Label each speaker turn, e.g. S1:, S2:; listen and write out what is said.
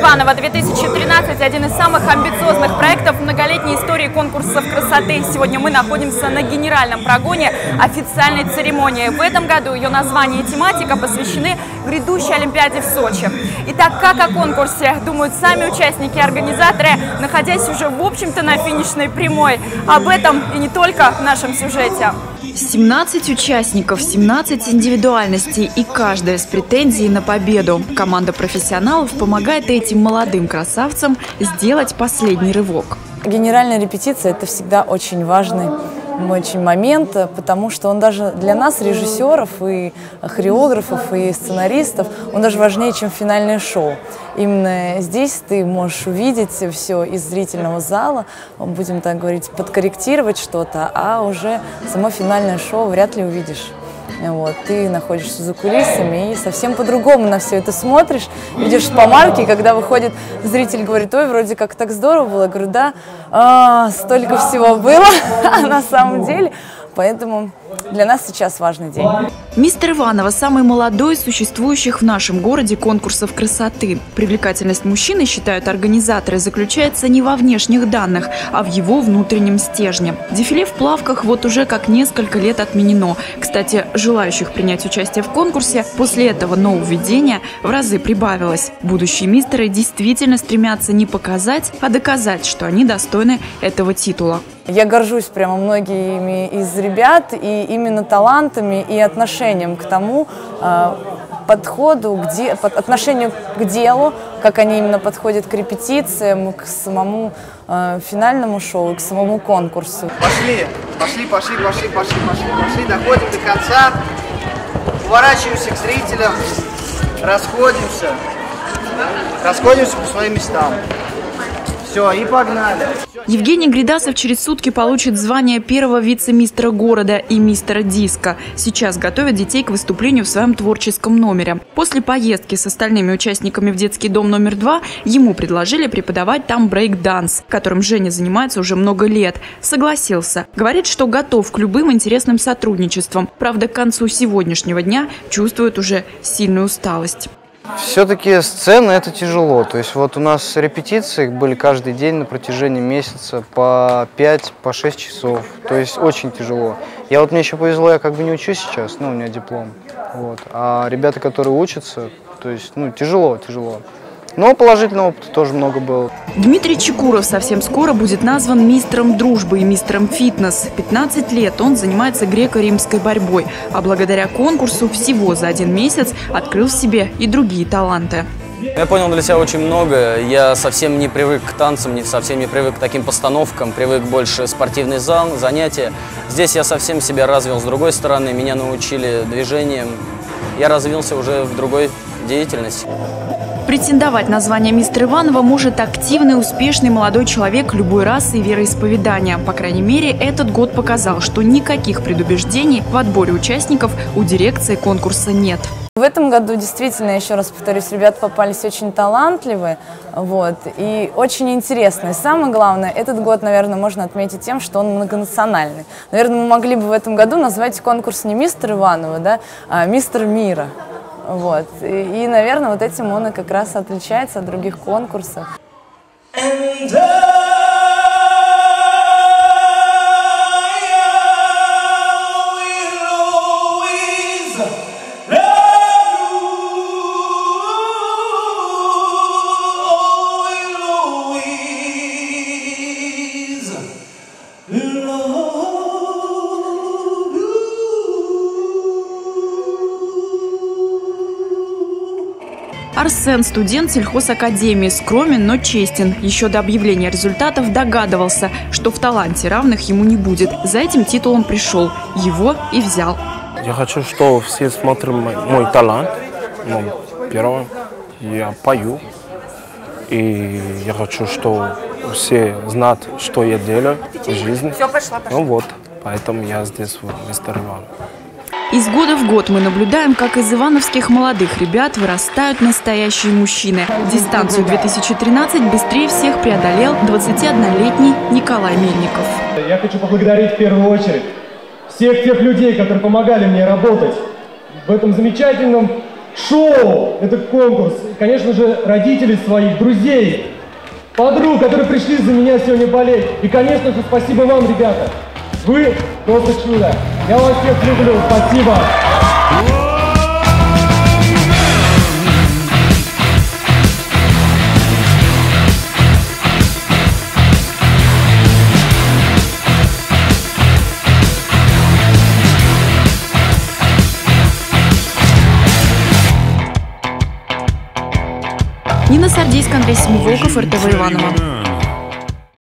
S1: Иваново-2013 – один из самых амбициозных проектов многолетней истории конкурсов красоты. Сегодня мы находимся на генеральном прогоне официальной церемонии. В этом году ее название и тематика посвящены грядущей Олимпиаде в Сочи. Итак, как о конкурсе думают сами участники и организаторы, находясь уже, в общем-то, на финишной прямой. Об этом и не только в нашем сюжете.
S2: 17 участников, 17 индивидуальностей и каждая с претензией на победу. Команда профессионалов помогает этим молодым красавцам сделать последний рывок.
S3: Генеральная репетиция – это всегда очень важный момент, потому что он даже для нас, режиссеров и хореографов и сценаристов, он даже важнее, чем финальное шоу. Именно здесь ты можешь увидеть все из зрительного зала, будем так говорить, подкорректировать что-то, а уже само финальное шоу вряд ли увидишь. Вот, ты находишься за кулисами и совсем по-другому на все это смотришь, видишь по марке, когда выходит зритель, говорит: ой, вроде как так здорово было. Я говорю: да, столько всего было на самом деле. Поэтому для нас сейчас важный день.
S2: Мистер Иваново – самый молодой из существующих в нашем городе конкурсов красоты. Привлекательность мужчины, считают организаторы, заключается не во внешних данных, а в его внутреннем стержне. Дефиле в плавках вот уже как несколько лет отменено. Кстати, желающих принять участие в конкурсе после этого нововведения в разы прибавилось. Будущие мистеры действительно стремятся не показать, а доказать, что они достойны этого титула.
S3: Я горжусь прямо многими из ребят и именно талантами и отношением к тому подходу, отношению к делу, как они именно подходят к репетициям, к самому финальному шоу, к самому конкурсу.
S4: Пошли, доходим до конца, поворачиваемся к зрителям, расходимся по своим местам. Все, и погнали.
S2: Евгений Гридасов через сутки получит звание первого вице-мистера города и мистера диска. Сейчас готовят детей к выступлению в своем творческом номере. После поездки с остальными участниками в детский дом номер 2 ему предложили преподавать там брейк-данс, которым Женя занимается уже много лет. Согласился. Говорит, что готов к любым интересным сотрудничествам. Правда, к концу сегодняшнего дня чувствует уже сильную усталость.
S5: Все-таки сцена – это тяжело. То есть вот у нас репетиции были каждый день на протяжении месяца по 5, по 6 часов. То есть очень тяжело. Мне еще повезло, я как бы не учусь сейчас, у меня диплом. Вот. А ребята, которые учатся, то есть, тяжело. Но положительного опыта тоже много было.
S2: Дмитрий Чекуров совсем скоро будет назван мистером дружбы и мистером фитнес. 15 лет он занимается греко-римской борьбой, а благодаря конкурсу всего за 1 месяц открыл в себе и другие таланты.
S6: Я понял для себя очень много. Я совсем не привык к танцам, совсем не привык к таким постановкам, привык больше спортивный зал, занятия. Здесь я совсем себя развил с другой стороны, меня научили движениям. Я развился уже в другой деятельности.
S2: Претендовать на звание мистера Иванова может активный, успешный молодой человек любой расы и вероисповедания. По крайней мере, этот год показал, что никаких предубеждений в отборе участников у дирекции конкурса нет.
S3: В этом году действительно, еще раз повторюсь, ребята попались очень талантливые, и очень интересные. Самое главное, этот год, наверное, можно отметить тем, что он многонациональный. Наверное, мы могли бы в этом году назвать конкурс не мистер Иванова, а мистер мира. И, наверное, этим он и как раз отличается от других конкурсов.
S2: Арсен – студент сельхозакадемии, скромен, но честен. Еще до объявления результатов догадывался, что в таланте равных ему не будет. За этим титулом пришел. Его и взял.
S7: Я хочу, чтобы все смотрели мой талант. Первое, я пою. И я хочу, чтобы все знают, что я делаю в жизни. Поэтому я здесь, мистер Иванов.
S2: Из года в год мы наблюдаем, как из ивановских молодых ребят вырастают настоящие мужчины. Дистанцию 2013 быстрее всех преодолел 21-летний Николай Мельников.
S8: Я хочу поблагодарить в первую очередь всех тех людей, которые помогали мне работать в этом замечательном шоу, это конкурс. И, конечно же, родителей своих, друзей, подруг, которые пришли за меня сегодня болеть. И, конечно же, спасибо вам, ребята. Вы просто чудо. Я вас всех люблю. Спасибо.
S2: Нина Сардийская, Андрей Семиволков, РТВ Иваново.